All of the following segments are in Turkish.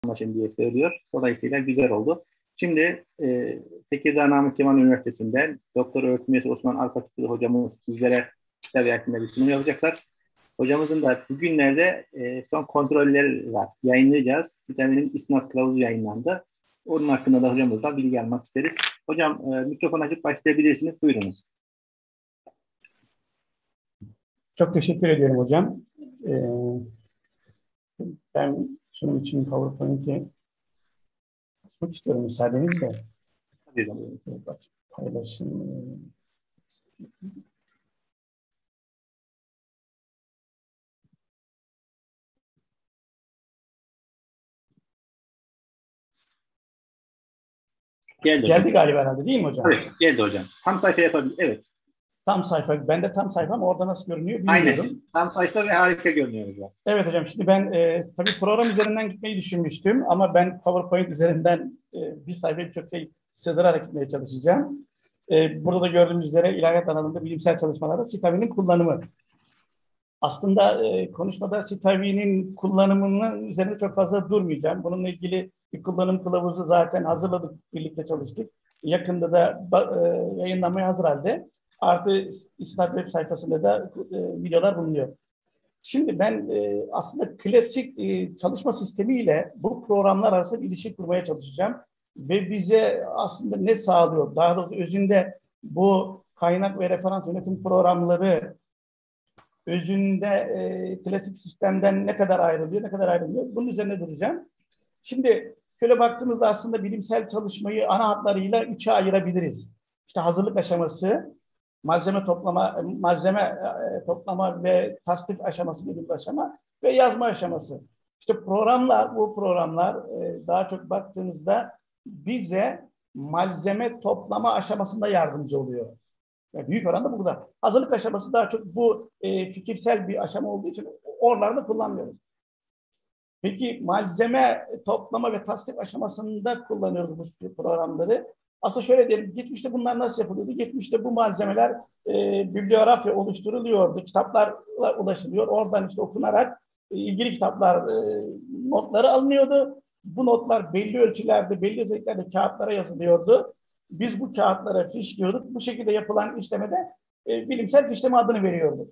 anlaşın diye söylüyor. Dolayısıyla güzel oldu. Şimdi Tekirdağ Namık Kemal Üniversitesi'nden Doktor Öğretim Üyesi Osman Arpaçıklı hocamız bizlere Citavi hakkında bir sunum yapacaklar. Hocamızın da bugünlerde son kontrolleri var. Yayınlayacağız. Citavi'nin istinad kılavuzu yayınlandı. Onun hakkında da hocamızdan bilgi almak isteriz. Hocam mikrofon açıp başlayabilirsiniz. Buyurunuz. Çok teşekkür ediyorum hocam. Ben sunum için PowerPoint'i açmak istiyorum müsaadenizle. Paylaşım. Geldi galiba herhalde değil mi hocam? Evet, geldi hocam. Tam sayfa yapabilir. Evet. Tam sayfa. Ben de tam sayfa ama orada nasıl görünüyor bilmiyorum. Aynen. Tam sayfa ve harika görünüyor hocam. Evet hocam. Şimdi ben tabii program üzerinden gitmeyi düşünmüştüm ama ben PowerPoint üzerinden bir sayfayı çok sığdırarak gitmeye çalışacağım. Burada da gördüğümüz üzere ilahiyat alanında bilimsel çalışmalarda Citavi'nin kullanımı. Aslında konuşmada Citavi'nin kullanımının üzerinde çok fazla durmayacağım. Bununla ilgili bir kullanım kılavuzu zaten hazırladık, birlikte çalıştık. Yakında da yayınlanmaya hazır halde. Artı İstinad web sayfasında da videolar bulunuyor. Şimdi ben aslında klasik çalışma sistemiyle bu programlar arasında bir ilişki kurmaya çalışacağım. Ve bize aslında ne sağlıyor? Daha doğrusu özünde bu kaynak ve referans yönetim programları özünde klasik sistemden ne kadar ayrılıyor, ne kadar ayrılmıyor? Bunun üzerine duracağım. Şimdi şöyle baktığımızda aslında bilimsel çalışmayı ana hatlarıyla üçe ayırabiliriz. İşte hazırlık aşaması, malzeme toplama ve tasnif aşaması dediğimiz aşama ve yazma aşaması. İşte bu programlar daha çok baktığımızda bize malzeme toplama aşamasında yardımcı oluyor. Yani büyük oranda burada. Hazırlık aşaması daha çok bu fikirsel bir aşama olduğu için oralarda kullanmıyoruz. Peki malzeme toplama ve tasnif aşamasında kullanıyoruz bu programları. Aslında şöyle diyelim, geçmişte bunlar nasıl yapılıyordu? Geçmişte bu malzemeler bibliografya oluşturuluyordu, kitaplarla ulaşılıyor. Oradan işte okunarak ilgili kitaplar notları alınıyordu. Bu notlar belli ölçülerde, belli özelliklerde kağıtlara yazılıyordu. Biz bu kağıtlara fişliyorduk. Bu şekilde yapılan işlemede bilimsel fişleme adını veriyorduk.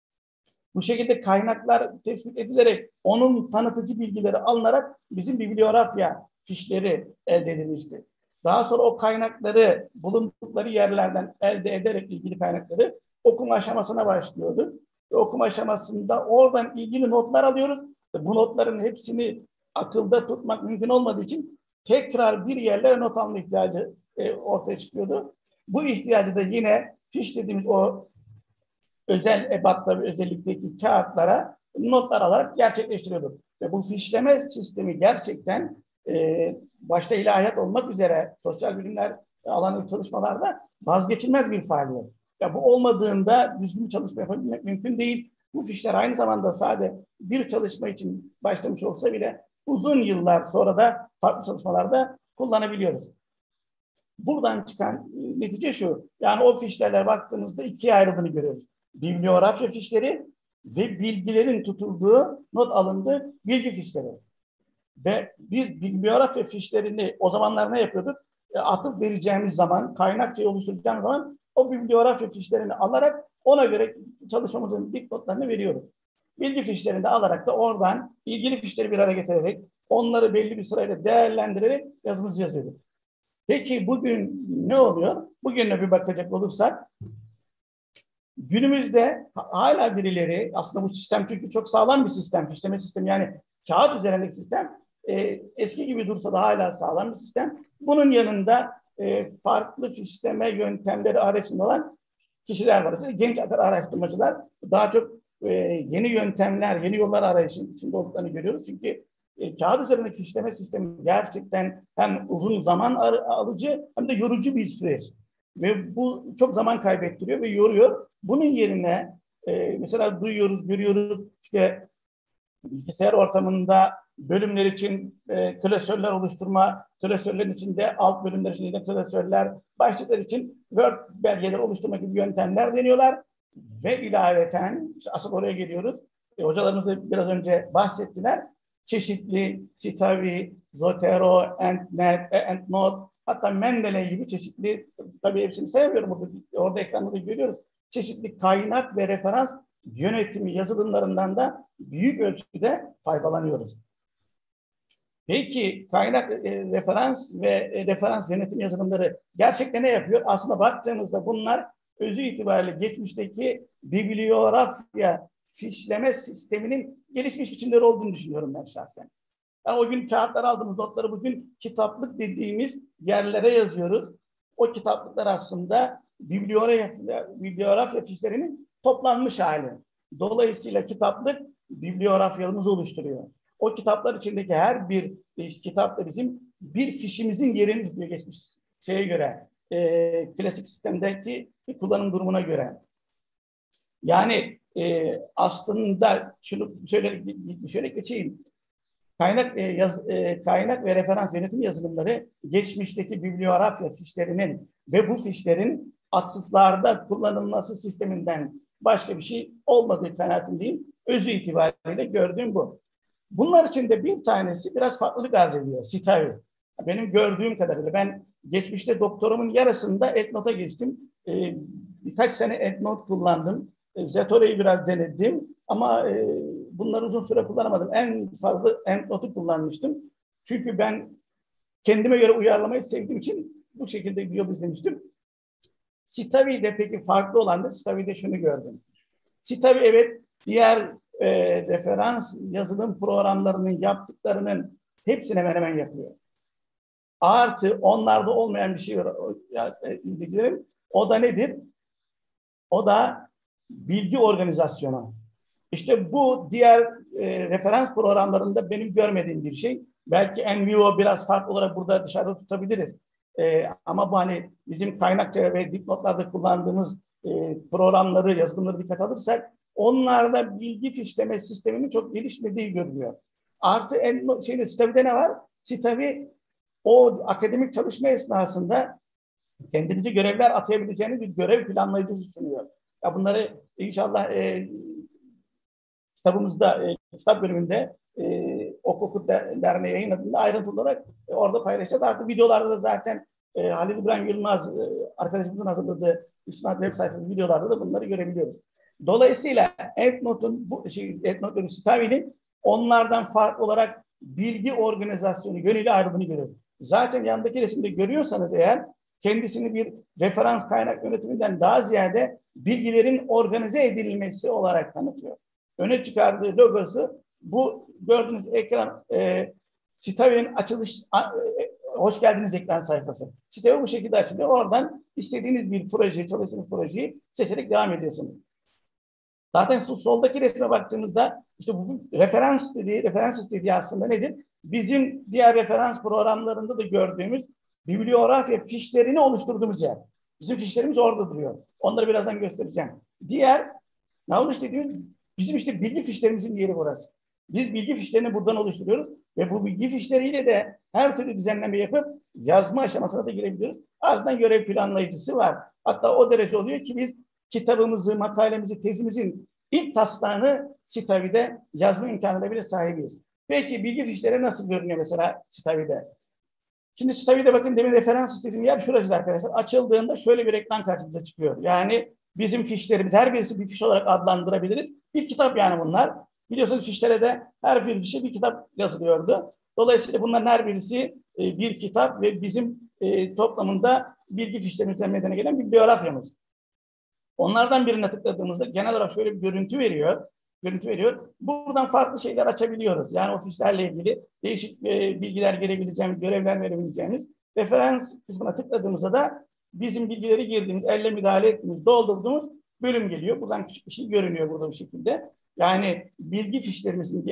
Bu şekilde kaynaklar tespit edilerek onun tanıtıcı bilgileri alınarak bizim bibliografya fişleri elde edilmişti. Daha sonra o kaynakları bulundukları yerlerden elde ederek ilgili kaynakları okuma aşamasına başlıyorduk. Ve okuma aşamasında oradan ilgili notlar alıyoruz. Bu notların hepsini akılda tutmak mümkün olmadığı için tekrar bir yerlere not alma ihtiyacı ortaya çıkıyordu. Bu ihtiyacı da yine fiş dediğimiz o özel ebatta ve özellikteki kağıtlara notlar alarak gerçekleştiriyorduk. Ve bu fişleme sistemi gerçekten başta ilahiyat olmak üzere sosyal bilimler alanındaki çalışmalarda vazgeçilmez bir faaliyet. Ya bu olmadığında düzgün çalışma yapabilmek mümkün değil. Bu fişler aynı zamanda sadece bir çalışma için başlamış olsa bile uzun yıllar sonra da farklı çalışmalarda kullanabiliyoruz. Buradan çıkan netice şu, yani o fişlerle baktığımızda ikiye ayrıldığını görüyoruz. Bibliografya fişleri ve bilgilerin tutulduğu, not alındığı bilgi fişleri. Ve biz bibliografya fişlerini o zamanlar ne yapıyorduk? Atıf vereceğimiz zaman, kaynakçayı oluşturacağımız zaman o bibliografya fişlerini alarak ona göre çalışmamızın dipnotlarını veriyoruz. Bilgi fişlerini de alarak da oradan ilgili fişleri bir araya getirerek onları belli bir sırayla değerlendirerek yazımızı yazıyorduk. Peki bugün ne oluyor? Bugüne bir bakacak olursak günümüzde hala birileri aslında bu sistem çünkü çok sağlam bir sistem, fişleme sistemi yani kağıt üzerindeki sistem eski gibi dursa da hala sağlam bir sistem. Bunun yanında farklı fişleme yöntemleri arasında olan kişiler var. İşte genç araştırmacılar daha çok yeni yöntemler, yeni yollar arayışının içinde olduklarını görüyoruz. Çünkü kağıt üzerindeki fişleme sistemi gerçekten hem uzun zaman alıcı hem de yorucu bir süreç. Ve bu çok zaman kaybettiriyor ve yoruyor. Bunun yerine mesela duyuyoruz, görüyoruz işte bilgisayar ortamında bölümler için klasörler oluşturma, klasörlerin içinde alt bölümler içinde klasörler, başlıklar için Word belgeleri oluşturma gibi yöntemler deniyorlar. Ve ilaveten, işte asıl oraya geliyoruz. Hocalarımız da biraz önce bahsettiler. çeşitli Citavi, Zotero, EndNet, EndNote, hatta Mendeley gibi çeşitli, tabii hepsini sayamıyorum, orada ekranda da görüyoruz, çeşitli kaynak ve referans yönetimi yazılımlarından da büyük ölçüde faydalanıyoruz. Peki kaynak referans ve referans yönetim yazılımları gerçekten ne yapıyor? Aslında baktığımızda bunlar özü itibariyle geçmişteki bibliografya fişleme sisteminin gelişmiş biçimleri olduğunu düşünüyorum ben şahsen. Yani o gün kağıtlar aldığımız notları bugün kitaplık dediğimiz yerlere yazıyoruz. O kitaplıklar aslında bibliografya fişlerinin toplanmış hali. Dolayısıyla kitaplık bibliografyamızı oluşturuyor. O kitaplar içindeki her bir kitapta bizim bir fişimizin yerini tutuyor geçmiş şeye göre, klasik sistemdeki kullanım durumuna göre. Yani aslında şunu şöyle geçeyim. Kaynak ve referans yönetim yazılımları geçmişteki bibliografya fişlerinin ve bu fişlerin atıflarda kullanılması sisteminden başka bir şey olmadığı kanaatindeyim. Özü itibariyle gördüğüm bu. Bunlar içinde bir tanesi biraz farklılık arz ediyor. Citavi. Benim gördüğüm kadarıyla ben geçmişte doktorumun yarısında EndNote'a geçtim. Birkaç sene EndNote kullandım. Zetore'yi biraz denedim ama bunları uzun süre kullanamadım. En fazla EndNote'u kullanmıştım. Çünkü ben kendime göre uyarlamayı sevdiğim için bu şekilde bir yol izlemiştim. Citavi'de peki farklı olan da Citavi'de şunu gördüm. Citavi evet diğer referans yazılım programlarının yaptıklarının hepsini hemen hemen yapıyor. Artı onlarda olmayan bir şey var izleyicilerim. O da nedir? O da bilgi organizasyonu. İşte bu diğer referans programlarında benim görmediğim bir şey. Belki NVIVO biraz farklı olarak burada dışarıda tutabiliriz. Ama bu hani bizim kaynakça ve dipnotlarda kullandığımız programları, yazılımları dikkat alırsak onlarda bilgi fişleme sisteminin çok gelişmediği görülüyor. Artı Citavi'de ne var? Citavi o akademik çalışma esnasında kendinize görevler atayabileceğiniz bir görev planlayıcısı sunuyor. Ya bunları inşallah kitabımızda, kitap bölümünde Oku Derneği yayınladığında ayrıntılı olarak orada paylaşacağız. Artık videolarda da zaten Halil İbrahim Yılmaz arkadaşımızın hazırladığı İsmail web sayfasının videolarda da bunları görebiliyoruz. Dolayısıyla EndNote'un Citavi'nin onlardan farklı olarak bilgi organizasyonu yönüyle ayrıldığını görüyoruz. Zaten yanındaki resimde görüyorsanız eğer kendisini bir referans kaynak yönetiminden daha ziyade bilgilerin organize edilmesi olarak tanıtıyor. Öne çıkardığı logosu bu gördüğünüz ekran Citavi'nin açılış hoş geldiniz ekran sayfası. Citavi bu şekilde açılıyor. Oradan istediğiniz bir projeyi, çalıştığınız projeyi seçerek devam ediyorsunuz. Zaten soldaki resme baktığımızda işte bu referans istediği aslında nedir? Bizim diğer referans programlarında da gördüğümüz bibliografya fişlerini oluşturduğumuz yer. Bizim fişlerimiz orada duruyor. Onları birazdan göstereceğim. Diğer knowledge dediğimiz bizim işte bilgi fişlerimizin yeri burası. Biz bilgi fişlerini buradan oluşturuyoruz ve bu bilgi fişleriyle de her türlü düzenleme yapıp yazma aşamasına da girebiliyoruz. Ardından görev planlayıcısı var. Hatta o derece oluyor ki biz kitabımızı, makalemizi, tezimizin ilk taslağını Citavi'de yazma imkanına bile sahibiyiz. Peki bilgi fişleri nasıl görünüyor mesela Citavi'de? Şimdi Citavi'de bakın demin referans istediğim yer şurası arkadaşlar. Açıldığında şöyle bir ekran karşımıza çıkıyor. Yani bizim fişlerimiz her birisi bir fiş olarak adlandırabiliriz. Bir kitap yani bunlar. Biliyorsunuz fişlere de her bir fişe bir kitap yazılıyordu. Dolayısıyla bunların her birisi bir kitap ve bizim toplamında bilgi fişlerimizden meydana gelen bibliografyamız. Onlardan birine tıkladığımızda genel olarak şöyle bir görüntü veriyor. Buradan farklı şeyler açabiliyoruz. Yani o fişlerle ilgili değişik bilgiler girebileceğimiz, görevler verebileceğimiz referans kısmına tıkladığımızda da bizim bilgileri girdiğimiz, elle müdahale ettiğimiz, doldurduğumuz bölüm geliyor. Buradan küçük bir şey görünüyor burada bu şekilde. Yani bilgi fişlerimizin,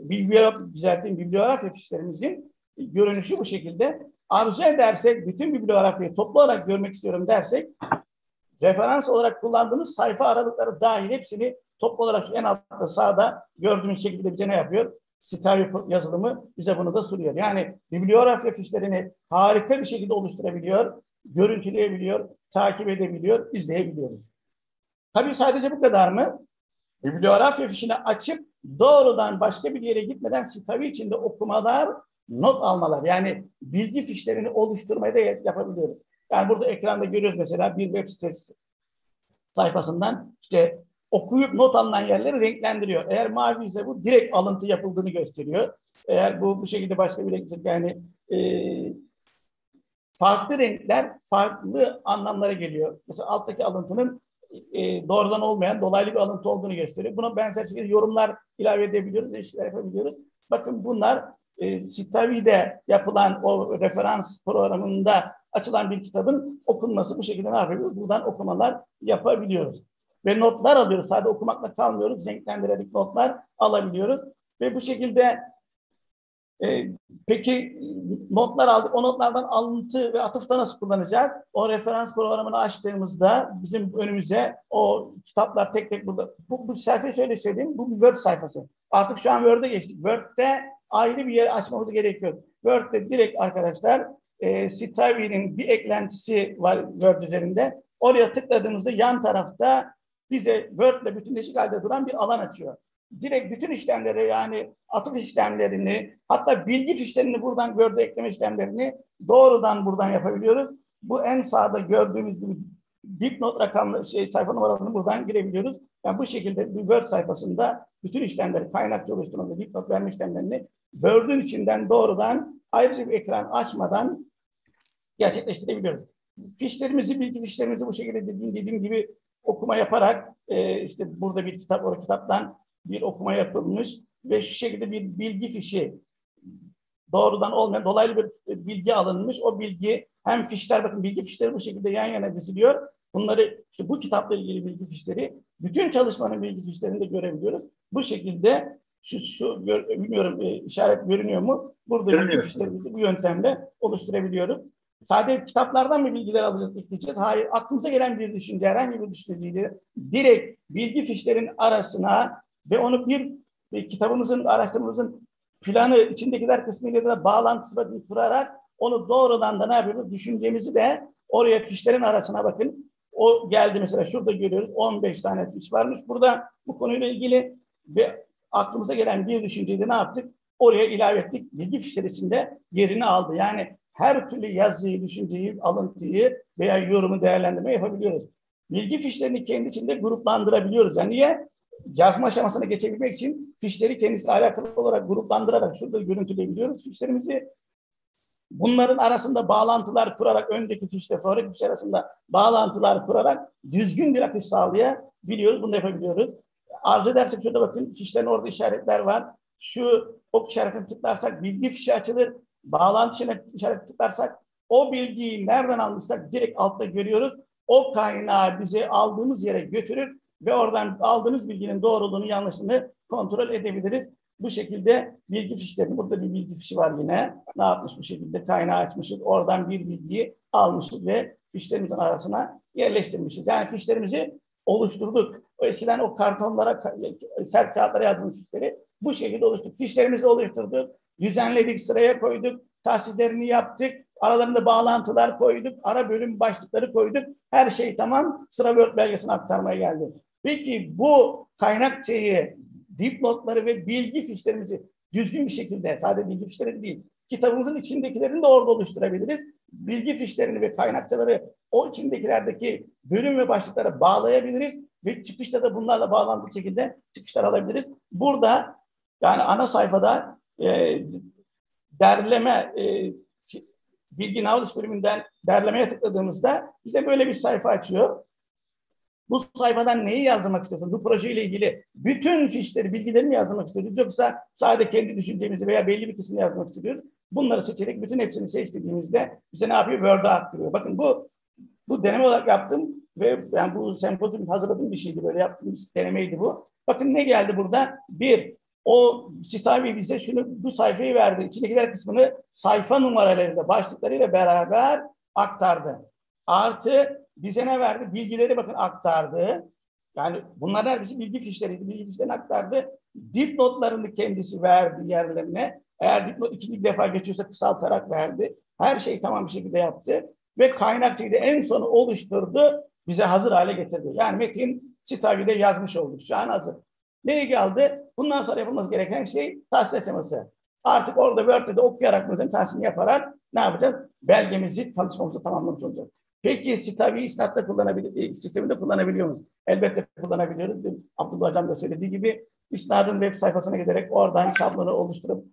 bibliografya fişlerimizin görünüşü bu şekilde. Arzu edersek, bütün bibliografyayı toplu olarak görmek istiyorum dersek, referans olarak kullandığımız sayfa aralıkları dahil hepsini toplu olarak en altta sağda gördüğümüz şekilde bize ne yapıyor? Citavi yazılımı bize bunu da sunuyor. Yani bibliografya fişlerini harika bir şekilde oluşturabiliyor, görüntüleyebiliyor, takip edebiliyor, izleyebiliyoruz. Tabii sadece bu kadar mı? Bibliografya fişini açıp doğrudan başka bir yere gitmeden Citavi içinde okumalar, not almalar. Yani bilgi fişlerini oluşturmayı da yapabiliyoruz. Yani burada ekranda görüyoruz mesela bir web sitesi sayfasından işte okuyup not alınan yerleri renklendiriyor. Eğer mavi ise bu direkt alıntı yapıldığını gösteriyor. Eğer bu şekilde başka bir renk, yani farklı renkler farklı anlamlara geliyor. Mesela alttaki alıntının doğrudan olmayan dolaylı bir alıntı olduğunu gösteriyor. Buna benzer şekilde yorumlar ilave edebiliyoruz, değişiklikler yapabiliyoruz. Bakın bunlar Citavi'de yapılan o referans programında açılan bir kitabın okunması, bu şekilde ne yapıyoruz? Buradan okumalar yapabiliyoruz. Ve notlar alıyoruz. Sadece okumakla kalmıyoruz. Renklendirerek notlar alabiliyoruz. Ve bu şekilde peki notlar aldık. O notlardan alıntı ve atıfta nasıl kullanacağız? O referans programını açtığımızda bizim önümüze o kitaplar tek tek burada. Bu sayfayı şöyle söyleyeyim. Bu bir Word sayfası. Artık şu an Word'e geçtik. Word'de ayrı bir yer açmamız gerekiyor. Word'de direkt arkadaşlar Citavi'nin bir eklentisi var Word üzerinde. Oraya tıkladığımızda yan tarafta bize Word'le bütünleşik halde duran bir alan açıyor. Direkt bütün işlemleri, yani atıf işlemlerini, hatta bilgi fişlerini buradan Word'e ekleme işlemlerini doğrudan buradan yapabiliyoruz. Bu en sağda gördüğümüz gibi dipnot rakamlı sayfa numaralarını buradan girebiliyoruz. Yani bu şekilde bir Word sayfasında bütün işlemleri, kaynakça oluşturma ve dipnot verme işlemlerini Word'ün içinden doğrudan ayrıca bir ekran açmadan gerçekleştirebiliyoruz. Fişlerimizi, bilgi fişlerimizi bu şekilde dediğim gibi okuma yaparak işte burada bir kitap, o kitaptan bir okuma yapılmış ve şu şekilde bir bilgi fişi doğrudan olmayan dolaylı bir bilgi alınmış. O bilgi hem fişler, bakın bilgi fişleri bu şekilde yan yana diziliyor. Bunları işte bu kitapla ilgili bilgi fişleri, bütün çalışmanın bilgi fişlerini de görebiliyoruz. Bu şekilde bilmiyorum işaret görünüyor mu? Burada bilgi fişlerimizi bu yöntemle oluşturabiliyoruz. Sadece kitaplardan mı bilgiler alacağız, ekleyeceğiz? Hayır. Aklımıza gelen bir düşünce, herhangi bir düşünceyi direkt bilgi fişlerin arasına ve onu bir kitabımızın, araştırmamızın planı, içindekiler kısmıyla da bağlantısını kurarak onu doğrudan da ne yapıyoruz? Düşüncemizi de oraya fişlerin arasına bakın. O geldi mesela, şurada görüyoruz 15 tane fiş varmış burada bu konuyla ilgili ve aklımıza gelen bir düşünceyi de ne yaptık? Oraya ilave ettik. Bilgi fişleri içinde yerini aldı. Yani her türlü yazıyı, düşünceyi, alıntıyı veya yorumu, değerlendirme yapabiliyoruz. Bilgi fişlerini kendi içinde gruplandırabiliyoruz. Yani niye? Yazma aşamasına geçebilmek için fişleri kendisiyle alakalı olarak gruplandırarak şurada görüntüleyebiliyoruz fişlerimizi. Bunların arasında bağlantılar kurarak, öndeki fişle sonraki fiş arasında bağlantılar kurarak düzgün bir akış sağlayabiliyoruz. Bunu da yapabiliyoruz. Arzu edersek şurada bakın, fişlerin orada işaretler var. Şu ok işaretini tıklarsak bilgi fişi açılır. Bağlantı işaretini tıklarsak o bilgiyi nereden almışsak direkt altta görüyoruz. O kaynağı bizi aldığımız yere götürür ve oradan aldığımız bilginin doğruluğunu, yanlışlığını kontrol edebiliriz. Bu şekilde bilgi fişlerini, burada bir bilgi fişi var yine. Ne yapmış bu şekilde? Kaynağı açmışız. Oradan bir bilgiyi almışız ve fişlerimizin arasına yerleştirmişiz. Yani fişlerimizi oluşturduk. Eskiden o kartonlara, sert kağıtlara yazdığımız fişleri bu şekilde oluşturduk. Fişlerimizi oluşturduk, düzenledik, sıraya koyduk, tahsislerini yaptık, aralarında bağlantılar koyduk, ara bölüm başlıkları koyduk. Her şey tamam, sıra Word belgesine aktarmaya geldi. Peki bu kaynakçayı, dipnotları ve bilgi fişlerimizi düzgün bir şekilde, sadece bilgi fişleri değil, kitabımızın içindekilerini de orada oluşturabiliriz. Bilgi fişlerini ve kaynakçaları o içindekilerdeki bölüm ve başlıklara bağlayabiliriz ve çıkışta da bunlarla bağlantılı şekilde çıkışlar alabiliriz. Burada yani ana sayfada derleme, bilgi navlış bölümünden derlemeye tıkladığımızda bize böyle bir sayfa açıyor. Bu sayfadan neyi yazmak istiyorsun? Bu projeyle ilgili bütün fişleri, bilgileri mi yazmak istiyoruz? Yoksa sadece kendi düşüncemizi veya belli bir kısmını yazmak istiyoruz. Bunları seçerek bütün hepsini seçtiğimizde bize ne yapıyor? Word'a aktarıyor. Bakın bu deneme olarak yaptım ve yani bu sempozyum hazırladığım bir şeydi. Böyle yaptığım bir denemeydi bu. Bakın ne geldi burada? O Citavi bize bu sayfayı verdi. İçindekiler kısmını sayfa numaralarıyla, başlıklarıyla beraber aktardı. Artı bize ne verdi? Bilgileri bakın aktardı. Yani bunlar hepsi bilgi fişleriydi. Bilgi fişlerini aktardı. Dipnotlarını kendisi verdi yerlerine. Eğer dipnot ikinci defa geçiyorsa kısaltarak verdi. Her şeyi tamam bir şekilde yaptı. Ve kaynakçayı da en sonu oluşturdu. Bize hazır hale getirdi. Yani metin Citavi'de yazmış olduk. Şu an hazır. Neyi kaldı? Bundan sonra yapılması gereken şey tahsil aşaması. Artık orada Word'de de okuyarak buradan tahsilini yaparak ne yapacağız? Belgemizi, çalışmamızı tamamlamış olacağız. Peki Stavi İsnat'ta sisteminde kullanabiliyor muyuz? Elbette kullanabiliyoruz. Abdullah Hocam da söylediği gibi İsnad'ın web sayfasına giderek oradan şablonu oluşturup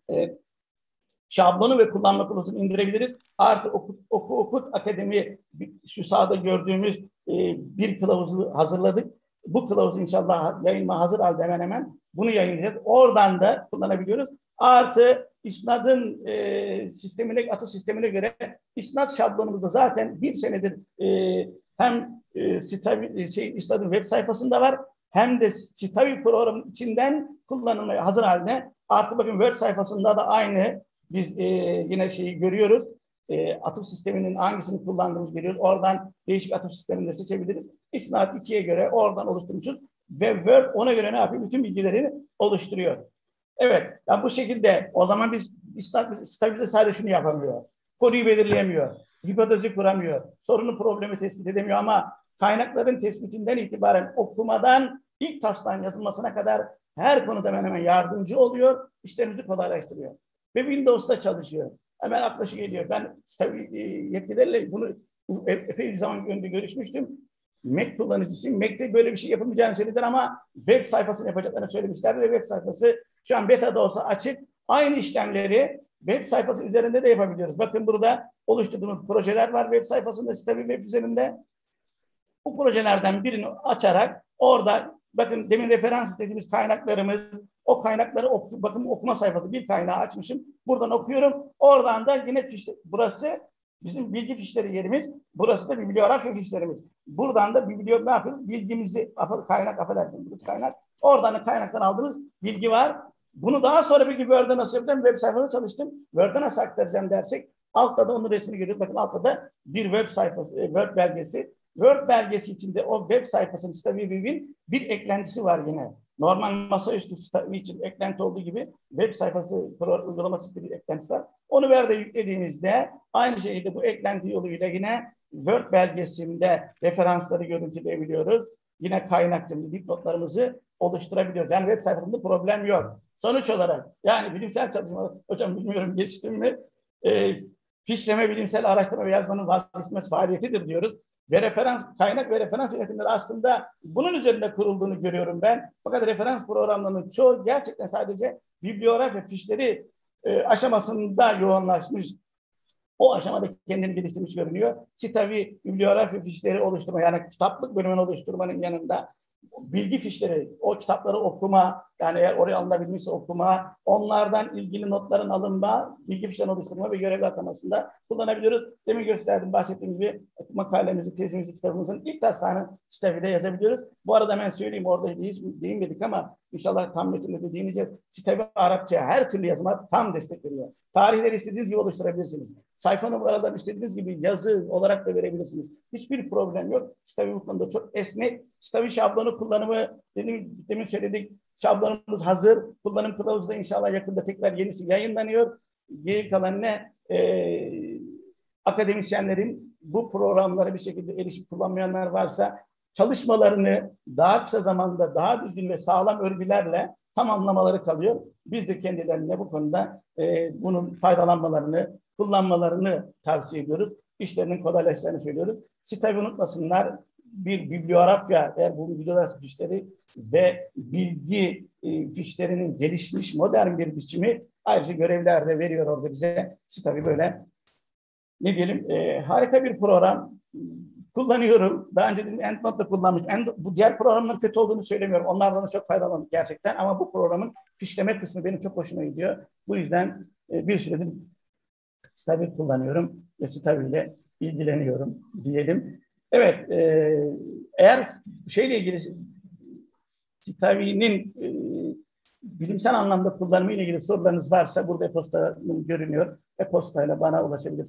şablonu ve kullanma kılavuzunu indirebiliriz. Artı Okut Akademi şu sağda gördüğümüz bir kılavuzu hazırladık. Bu kılavuzu inşallah yayınma hazır halde hemen hemen bunu yayınlayacağız. Oradan da kullanabiliyoruz. Artı İsnad'ın sistemine, atıf sistemine göre İsnad şablonumuzda zaten bir senedir hem İsnad'ın web sayfasında var hem de Stavi programının içinden kullanılmaya hazır haline. Artı bakın Word sayfasında da aynı biz yine şeyi görüyoruz. Atıf sisteminin hangisini kullandığımızı görüyoruz. Oradan değişik atıf sistemini de seçebiliriz. İsnad 2'ye göre oradan oluşturmuşuz. Ve Word ona göre ne yapıyor? Bütün bilgileri oluşturuyor. Evet. Yani bu şekilde o zaman biz Stavi'de sadece şunu yapamıyor. Konuyu belirleyemiyor. Hipotezi kuramıyor. Sorunu problemi tespit edemiyor ama kaynakların tespitinden itibaren okumadan ilk taslağın yazılmasına kadar her konuda hemen hemen yardımcı oluyor. İşlerimizi kolaylaştırıyor. Ve Windows'ta çalışıyor. Hemen aklışı geliyor. Ben yetkililerle bunu epey bir zaman önce görüşmüştüm. Mac kullanıcısıyım. Mac'te böyle bir şey yapılmayacağını söylediler ama web sayfasını yapacaklarını söylemişlerdi ve web sayfası şu an beta'da olsa açık. Aynı işlemleri web sayfası üzerinde de yapabiliyoruz. Bakın burada oluşturduğumuz projeler var web sayfasında, Stavi web üzerinde. Bu projelerden birini açarak orada bakın demin referans istediğimiz kaynaklarımız, o kaynakları bakın okuma sayfası bir kaynağı açmışım. Buradan okuyorum. Oradan da yine burası bizim bilgi fişleri yerimiz. Burası da bibliografya fişlerimiz. Buradan da ne yapıyoruz? Bilgimizi kaynak. Oradan da kaynaktan aldığımız bilgi var. Bunu daha sonra peki Word'e nasıl yapacağım? Web sayfasında çalıştım. Word'e nasıl aktaracağım dersek altta da onun resmini görüyoruz. Bakın altta da bir web sayfası, Word belgesi. Word belgesi içinde o web sayfasının Stavi'nin bir eklentisi var yine. Normal masaüstü Stavi için eklenti olduğu gibi web sayfası uygulaması için bir eklentisi var. Onu Word'e yüklediğimizde aynı şekilde bu eklenti yoluyla yine Word belgesinde referansları görüntüleyebiliyoruz. Yine kaynakçımızı, dipnotlarımızı oluşturabiliyoruz. Yani web sayfasında problem yok. Sonuç olarak yani bilimsel çalışma, hocam bilmiyorum geçtim mi? Fişleme, bilimsel araştırma ve yazmanın vazgeçilmez faaliyetidir diyoruz. Ve kaynak ve referans yönetimleri aslında bunun üzerinde kurulduğunu görüyorum ben. Fakat referans programlarının çoğu gerçekten sadece bibliografya fişleri aşamasında yoğunlaşmış. O aşamada kendini geliştirmiş görünüyor. Stavi bibliografya fişleri oluşturma, yani kitaplık bölümünü oluşturmanın yanında bilgi fişleri, o kitapları okuma, yani eğer oraya alınabilmişse okuma, onlardan ilgili notların alınma, bilgi fişlerini oluşturma ve görevli atamasında kullanabiliyoruz. Demin gösterdim, bahsettiğim gibi makalemizi, tezimizi, kitabımızın ilk taslağını Stavi'de yazabiliyoruz. Bu arada ben söyleyeyim, orada hiç değinmedik ama inşallah tam metinde de değineceğiz. Stavi Arapça her türlü yazıma tam destek veriyor. Tarihleri istediğiniz gibi oluşturabilirsiniz. Sayfa numaralarını istediğiniz gibi yazı olarak da verebilirsiniz. Hiçbir problem yok. Stavi bu konuda çok esnek. Stavi şablonu kullanımı demin söyledik. Şablonumuz hazır. Kullanım kılavuzu da inşallah yakında tekrar yenisi yayınlanıyor. Geri kalan ne? Akademisyenlerin bu programlara bir şekilde erişip kullanmayanlar varsa çalışmalarını daha kısa zamanda daha düzgün ve sağlam örgülerle tamamlamaları kalıyor. Biz de kendilerine bu konuda bunun faydalanmalarını, kullanmalarını tavsiye ediyoruz. İşlerinin kolaylaşacağını söylüyoruz. Stavi unutmasınlar. Bir bibliografya, eğer bu bibliografya fişleri ve bilgi fişlerinin gelişmiş modern bir biçimi ayrıca görevler de veriyor orada bize. Stavi böyle ne diyelim harika bir program. Kullanıyorum. Daha önce dedim EndNote'da kullanmıştım. Bu diğer programların kötü olduğunu söylemiyorum. Onlardan da çok faydalandık gerçekten. Ama bu programın fişleme kısmı benim çok hoşuma gidiyor. Bu yüzden bir süredir Stavi kullanıyorum ve Stavi ile ilgileniyorum diyelim. Evet, eğer şeyle ilgili Stavi'nin bilimsel anlamda kullanımı ile ilgili sorularınız varsa burada e-posta görünüyor. E-postayla bana ulaşabilirsiniz.